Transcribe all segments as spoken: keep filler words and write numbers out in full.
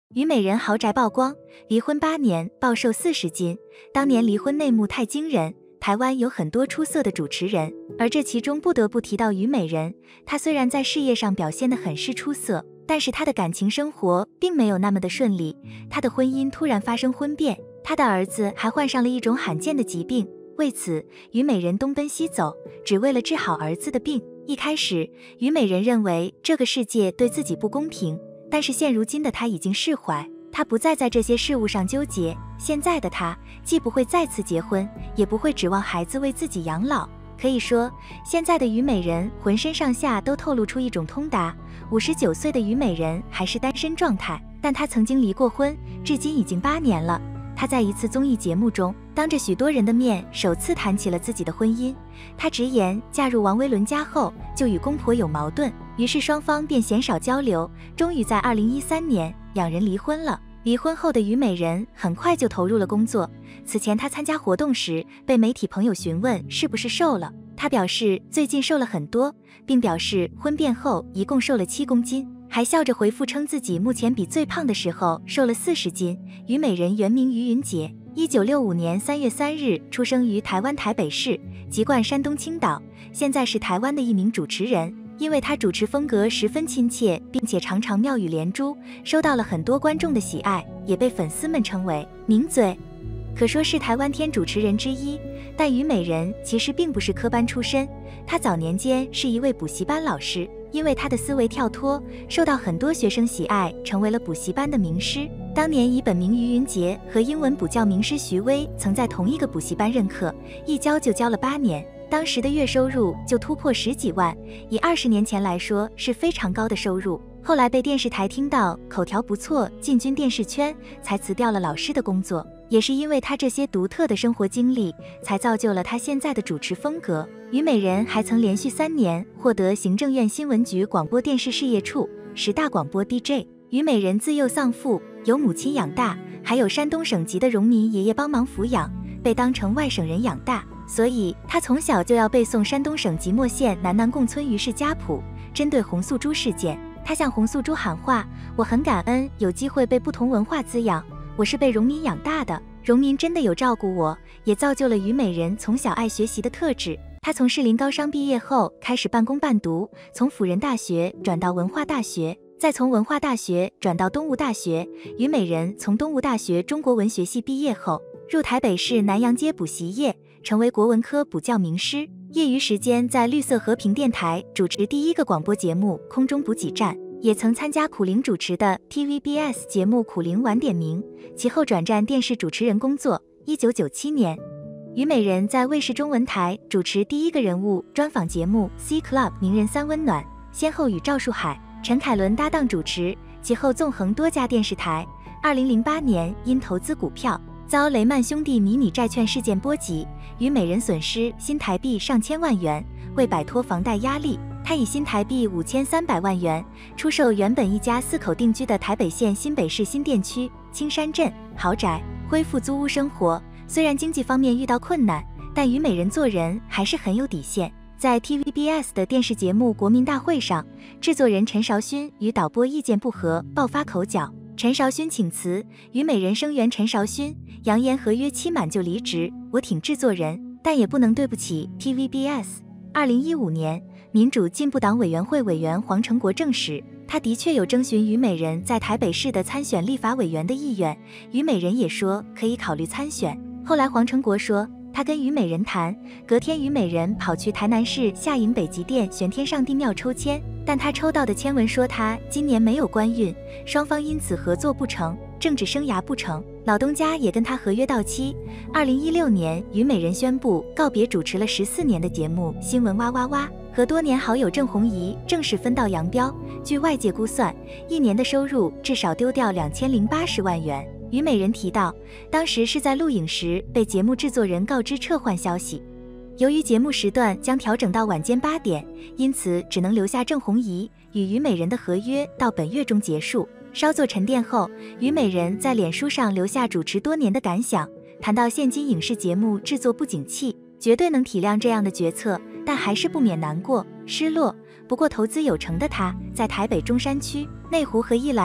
虞美人豪宅曝光，离婚八年暴瘦四十斤。当年离婚内幕太惊人，台湾有很多出色的主持人，而这其中不得不提到虞美人。她虽然在事业上表现得很是出色，但是她的感情生活并没有那么的顺利。她的婚姻突然发生婚变，她的儿子还患上了一种罕见的疾病，为此虞美人东奔西走，只为了治好儿子的病。一开始，虞美人认为这个世界对自己不公平，但是现如今的她已经释怀，她不再在这些事物上纠结。现在的她既不会再次结婚，也不会指望孩子为自己养老。可以说，现在的虞美人浑身上下都透露出一种通达。五十九岁的虞美人还是单身状态，但她曾经离过婚，至今已经八年了。她在一次综艺节目中，当着许多人的面首次谈起了自己的婚姻。她直言，嫁入王威伦家后就与公婆有矛盾，于是双方便鲜少交流，终于在二零一三年两人离婚了。离婚后的虞美人很快就投入了工作。此前她参加活动时，被媒体朋友询问是不是瘦了，她表示最近瘦了很多，并表示婚变后一共瘦了七公斤。还笑着回复称自己目前比最胖的时候瘦了四十斤。虞美人原名于云杰，一九六五年三月三日出生于台湾台北市，籍贯山东青岛，现在是台湾的一名主持人。因为她主持风格十分亲切，并且常常妙语连珠，受到了很多观众的喜爱，也被粉丝们称为名嘴，可说是台湾天主持人之一。但虞美人其实并不是科班出身，她早年间是一位补习班老师，因为她的思维跳脱，受到很多学生喜爱，成为了补习班的名师。当年以本名于云杰和英文补教名师徐威曾在同一个补习班任课，一教就教了八年，当时的月收入就突破十几万，以二十年前来说是非常高的收入。后来被电视台听到口条不错，进军电视圈，才辞掉了老师的工作。也是因为他这些独特的生活经历，才造就了他现在的主持风格。虞美人还曾连续三年获得行政院新闻局广播电视事业处十大广播 D J。虞美人自幼丧父，由母亲养大，还有山东省级的荣民爷爷帮忙抚养，被当成外省人养大，所以他从小就要背诵山东省即墨县南南贡村于氏家谱。针对洪素珠事件，他向洪素珠喊话：我很感恩有机会被不同文化滋养，我是被荣民养大的，荣民真的有照顾我，也造就了虞美人从小爱学习的特质。她从士林高商毕业后开始半工半读，从辅仁大学转到文化大学，再从文化大学转到东吴大学。虞美人从东吴大学中国文学系毕业后，入台北市南阳街补习业，成为国文科补教名师。业余时间在绿色和平电台主持第一个广播节目空中补给站，也曾参加苦苓主持的 T V B S 节目苦苓晚点名，其后转战电视主持人工作。一九九七年，虞美人在卫视中文台主持第一个人物专访节目 C Club 名人三温暖，先后与赵树海、陈凯伦搭档主持，其后纵横多家电视台。二零零八年因投资股票遭雷曼兄弟迷你债券事件波及，虞美人损失新台币上千万元。为摆脱房贷压力，他以新台币五千三百万元出售原本一家四口定居的台北县新北市新店区青山镇豪宅，恢复租屋生活。虽然经济方面遇到困难，但虞美人做人还是很有底线。在 T V B S 的电视节目《国民大会》上，制作人陈韶勋与导播意见不合，爆发口角。陈韶勋请辞，虞美人声援陈韶勋，扬言合约期满就离职。我挺制作人，但也不能对不起 T V B S。二零一五年，民主进步党委员会委员黄成国证实，他的确有征询虞美人在台北市的参选立法委员的意愿，虞美人也说可以考虑参选。后来黄成国说，他跟虞美人谈，隔天虞美人跑去台南市下营北极殿玄天上帝庙抽签，但他抽到的签文说他今年没有官运，双方因此合作不成，政治生涯不成。老东家也跟他合约到期。二零一六年，虞美人宣布告别主持了十四年的节目《新闻哇哇哇》，和多年好友郑红怡正式分道扬镳。据外界估算，一年的收入至少丢掉两千零八十万元。虞美人提到，当时是在录影时被节目制作人告知撤换消息，由于节目时段将调整到晚间八点，因此只能留下郑红怡，与虞美人的合约到本月中结束。稍作沉淀后，虞美人在脸书上留下主持多年的感想，谈到现今影视节目制作不景气，绝对能体谅这样的决策，但还是不免难过、失落。不过投资有成的他，在台北中山区、内湖和宜兰都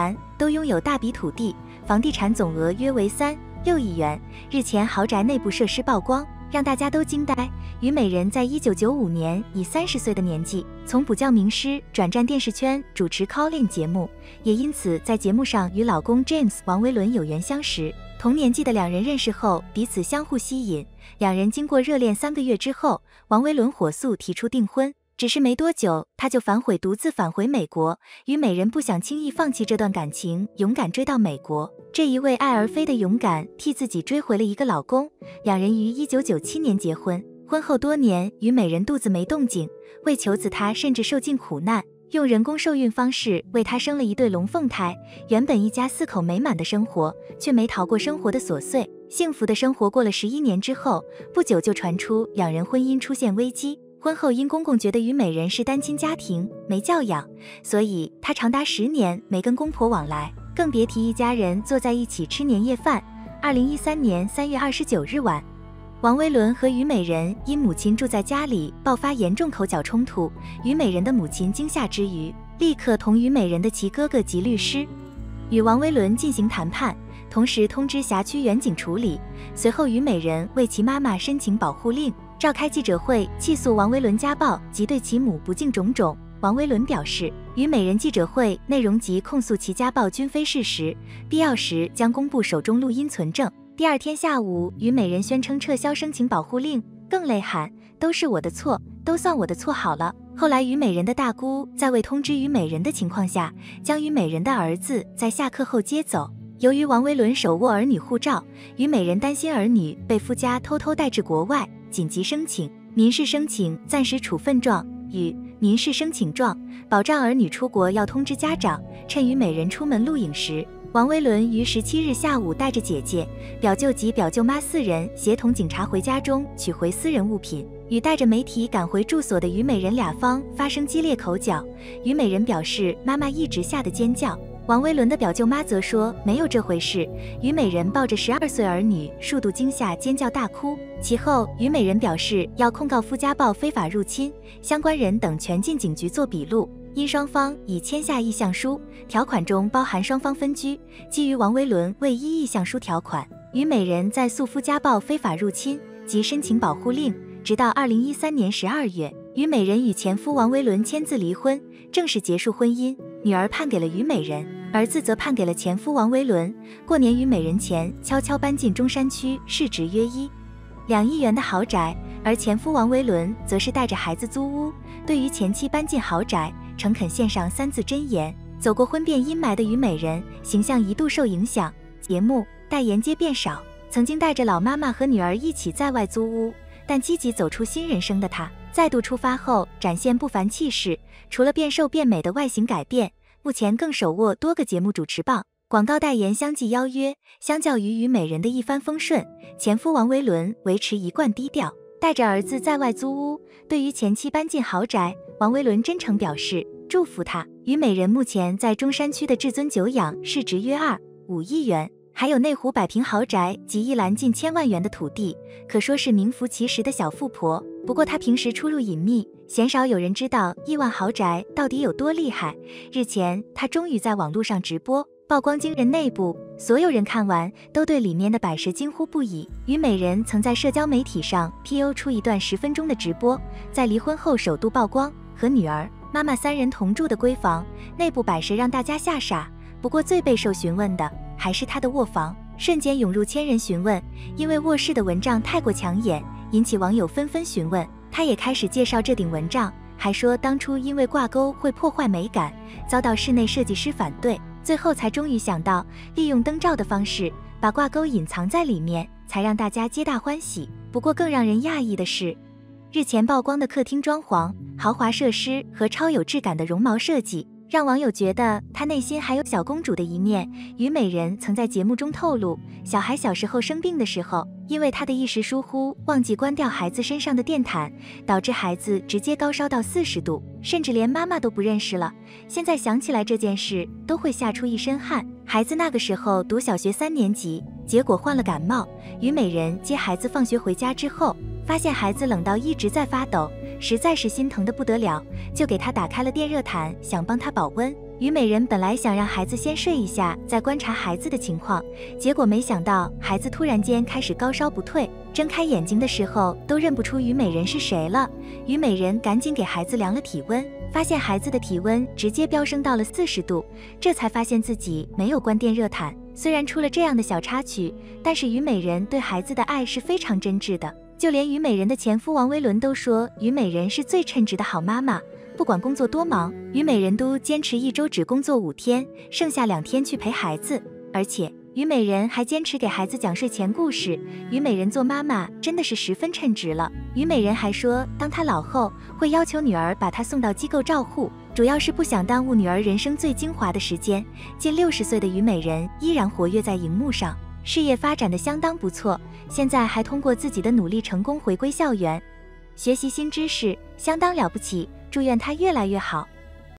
都拥有大笔土地，房地产总额约为三六亿元。日前豪宅内部设施曝光，让大家都惊呆。虞美人在一九九五年以三十岁的年纪，从补教名师转战电视圈主持 Call-in 节目，也因此在节目上与老公 James 王维伦有缘相识。同年纪的两人认识后，彼此相互吸引，两人经过热恋三个月之后，王维伦火速提出订婚。只是没多久，他就反悔，独自返回美国。虞美人不想轻易放弃这段感情，勇敢追到美国。这一为爱而飞的勇敢，替自己追回了一个老公。两人于一九九七年结婚，婚后多年，虞美人肚子没动静，为求子，她甚至受尽苦难，用人工受孕方式为她生了一对龙凤胎。原本一家四口美满的生活，却没逃过生活的琐碎。幸福的生活过了十一年之后，不久就传出两人婚姻出现危机。婚后因公公觉得虞美人是单亲家庭，没教养，所以她长达十年没跟公婆往来，更别提一家人坐在一起吃年夜饭。二零一三年三月二十九日晚，王维伦和虞美人因母亲住在家里爆发严重口角冲突，虞美人的母亲惊吓之余，立刻同虞美人的其哥哥及律师与王维伦进行谈判，同时通知辖区远警处理。随后虞美人为其妈妈申请保护令，召开记者会起诉王维伦家暴及对其母不敬种种。王维伦表示，虞美人记者会内容及控诉其家暴均非事实，必要时将公布手中录音存证。第二天下午，虞美人宣称撤销申请保护令，更泪喊都是我的错，都算我的错好了。后来虞美人的大姑在未通知虞美人的情况下，将虞美人的儿子在下课后接走。由于王维伦手握儿女护照，虞美人担心儿女被夫家偷偷带至国外，紧急申请民事申请暂时处分状与民事申请状，保障儿女出国要通知家长。趁虞美人出门录影时，王维伦于十七日下午带着姐姐、表舅及表舅妈四人协同警察回家中取回私人物品，与带着媒体赶回住所的虞美人俩方发生激烈口角。虞美人表示妈妈一直吓得尖叫，王维伦的表舅妈则说没有这回事。虞美人抱着十二岁儿女数度惊吓尖叫大哭。其后虞美人表示要控告夫家暴非法入侵，相关人等全进警局做笔录。因双方已签下意向书，条款中包含双方分居，基于王维伦未依意向书条款，虞美人在诉夫家暴非法入侵及申请保护令。直到二零一三年十二月，虞美人与前夫王维伦签字离婚，正式结束婚姻。女儿判给了虞美人，儿子则判给了前夫王维伦。过年虞美人前悄悄搬进中山区市值约一两亿元的豪宅，而前夫王维伦则是带着孩子租屋。对于前妻搬进豪宅，诚恳献上三字真言。走过婚变阴霾的虞美人形象一度受影响，节目代言接变少。曾经带着老妈妈和女儿一起在外租屋，但积极走出新人生的她再度出发后展现不凡气势，除了变瘦变美的外形改变，目前更手握多个节目主持棒，广告代言相继邀约。相较于虞美人的一帆风顺，前夫王维伦维持一贯低调，带着儿子在外租屋。对于前妻搬进豪宅，王维伦真诚表示祝福她。虞美人目前在中山区的至尊久仰市值约二五亿元，还有内湖百平豪宅及一栏近千万元的土地，可说是名副其实的小富婆。不过她平时出入隐秘，鲜少有人知道亿万豪宅到底有多厉害。日前她终于在网络上直播，曝光惊人内部，所有人看完都对里面的摆设惊呼不已。虞美人曾在社交媒体上 P O 出一段十分钟的直播，在离婚后首度曝光和女儿、妈妈三人同住的闺房，内部摆设让大家吓傻。不过最备受询问的还是她的卧房，瞬间涌入千人询问，因为卧室的蚊帐太过抢眼，引起网友纷纷询问。她也开始介绍这顶蚊帐，还说当初因为挂钩会破坏美感，遭到室内设计师反对，最后才终于想到利用灯罩的方式把挂钩隐藏在里面，才让大家皆大欢喜。不过更让人讶异的是，日前曝光的客厅装潢、豪华设施和超有质感的绒毛设计，让网友觉得她内心还有小公主的一面。虞美人曾在节目中透露，小孩小时候生病的时候，因为她的一时疏忽忘记关掉孩子身上的电毯，导致孩子直接高烧到四十度，甚至连妈妈都不认识了。现在想起来这件事都会吓出一身汗。孩子那个时候读小学三年级，结果患了感冒。虞美人接孩子放学回家之后，发现孩子冷到一直在发抖，实在是心疼得不得了，就给他打开了电热毯，想帮他保温。 虞美人本来想让孩子先睡一下，再观察孩子的情况，结果没想到孩子突然间开始高烧不退，睁开眼睛的时候都认不出虞美人是谁了。虞美人赶紧给孩子量了体温，发现孩子的体温直接飙升到了四十度，这才发现自己没有关电热毯。虽然出了这样的小插曲，但是虞美人对孩子的爱是非常真挚的，就连虞美人的前夫王维伦都说虞美人是最称职的好妈妈。不管工作多忙，虞美人都坚持一周只工作五天，剩下两天去陪孩子。而且虞美人还坚持给孩子讲睡前故事。虞美人做妈妈真的是十分称职了。虞美人还说，当她老后会要求女儿把她送到机构照护，主要是不想耽误女儿人生最精华的时间。近六十岁的虞美人依然活跃在荧幕上，事业发展的相当不错，现在还通过自己的努力成功回归校园，学习新知识，相当了不起。祝愿她越来越好。